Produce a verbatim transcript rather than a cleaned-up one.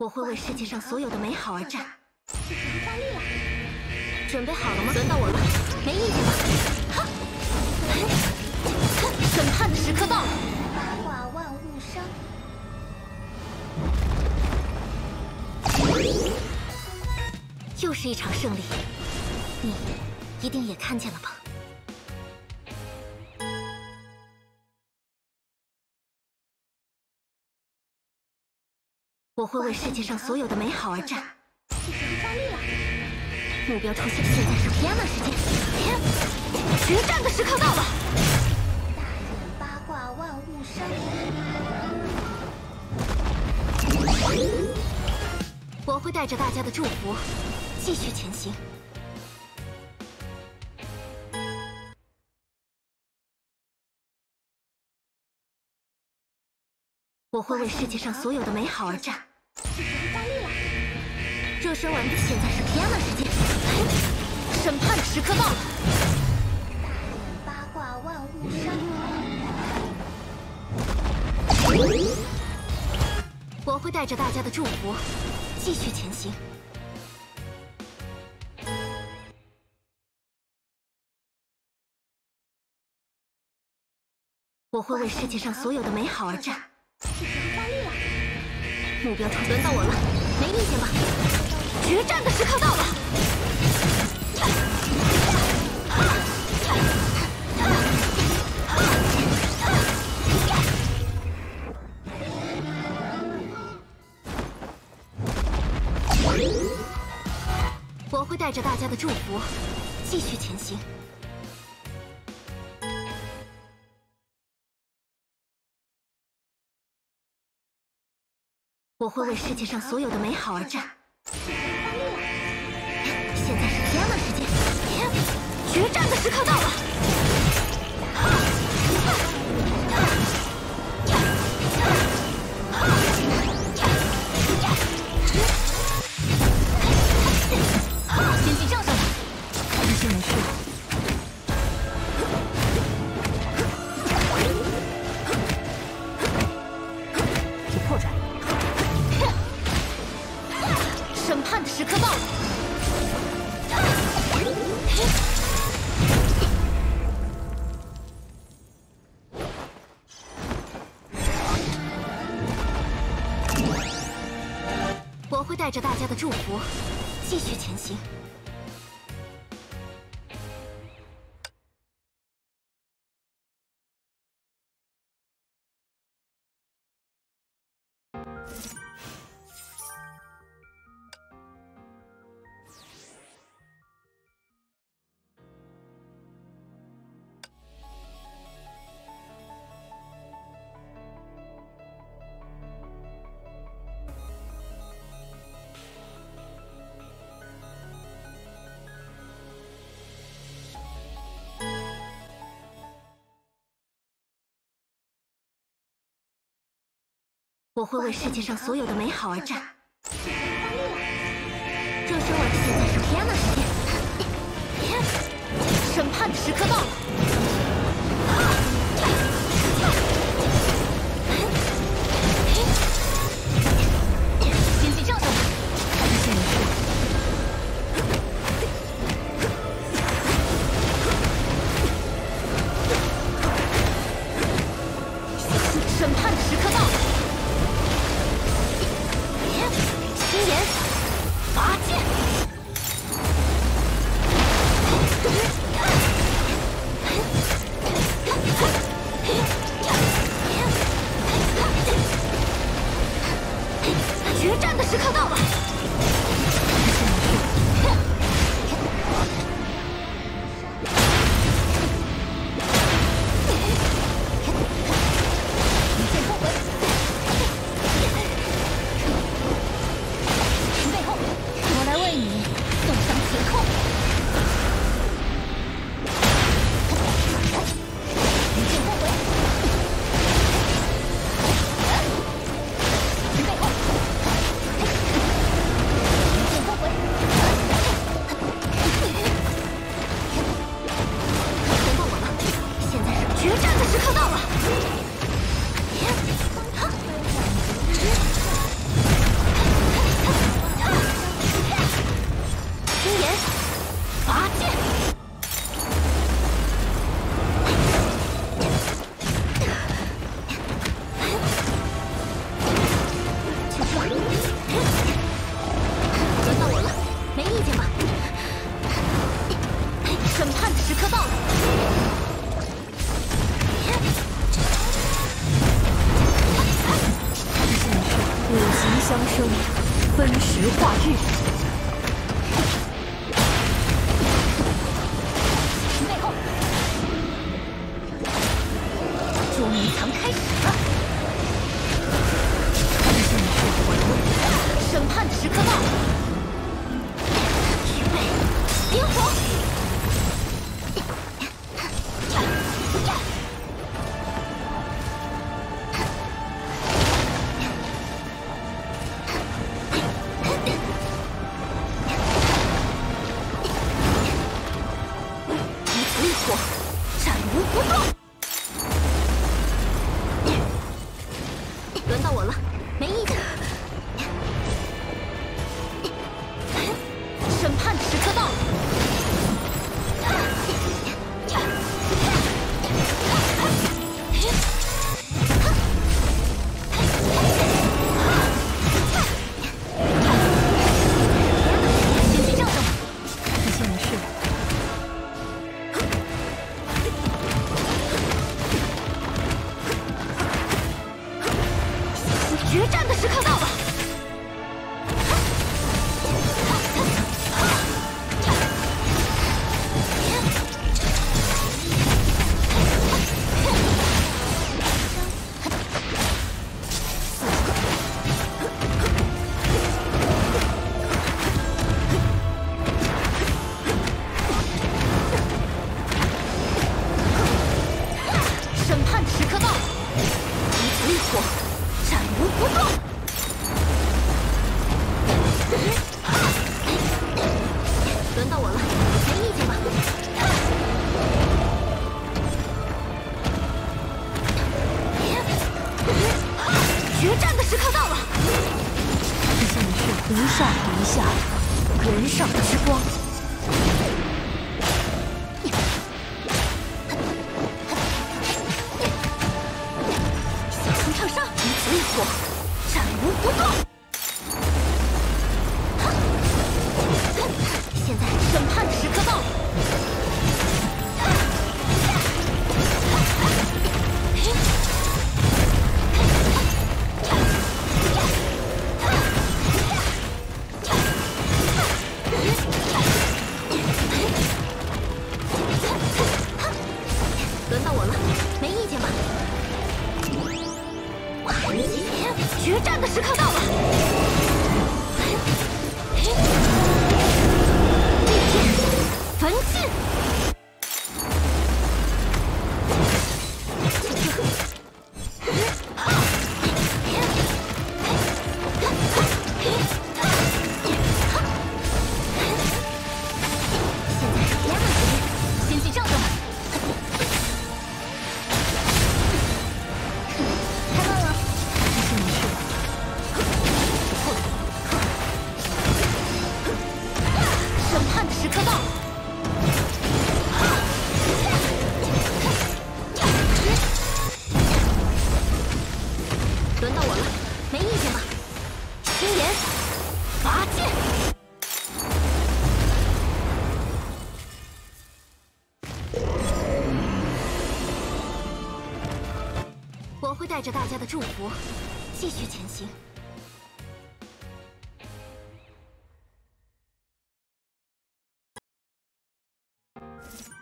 我会为世界上所有的美好而战。 是时机发力了， 准备好了吗？轮到我了，没意见吧？哈！审判的时刻到了。 八卦万物生。 又是一场胜利，你一定也看见了吧？我会为世界上所有的美好而战。 是时机发力了， 目标出现，现在是天呐时间，天！决战的时刻到了。 大眼八卦万物生。 我会带着大家的祝福，继续前行。我会为世界上所有的美好而战。 是时机发力了， 热身完毕，现在是天呐时间，审判的时刻到了。 大眼八卦万物生。 我会带着大家的祝福，继续前行。我会为世界上所有的美好而战。 是时机发力了， 目标出，轮到我了，没意见吧？决战的时刻到了。我会带着大家的祝福，继续前行。我会为世界上所有的美好而战。现在是天呐时间，天！决战的时刻到了。先去上上吧，没事没事。有破绽。审判的时刻到了。我会带着大家的祝福，继续前行。我会为世界上所有的美好而战。热身完毕，现在是天呐时间，天！审判的时刻到了。先去上上吧，没事没事。审判的时刻到了。心炎，拔剑！ 刻到了。 现是五行相生，分时化日。 背后，捉迷藏开始了。现是我的审判时刻到了。预备，点火。 轮到我了，没意见。审判时刻到了。先去这样吧。出现的是。 决战的时刻到了！审判时刻到了！彼此一火。 斩无不断。轮到我了，没意见吧？决战的时刻到了！出现的是无上一下，人上之光。小心烫伤，彼此一火。 斩无不断。现在审判时刻到了。轮到我了，没意见吧？ 决战的时刻到了！地天焚尽。现在两个时间，先去战斗吧。 时刻到了，轮到我了，没意见吧？青炎拔剑，我会带着大家的祝福，继续前行。you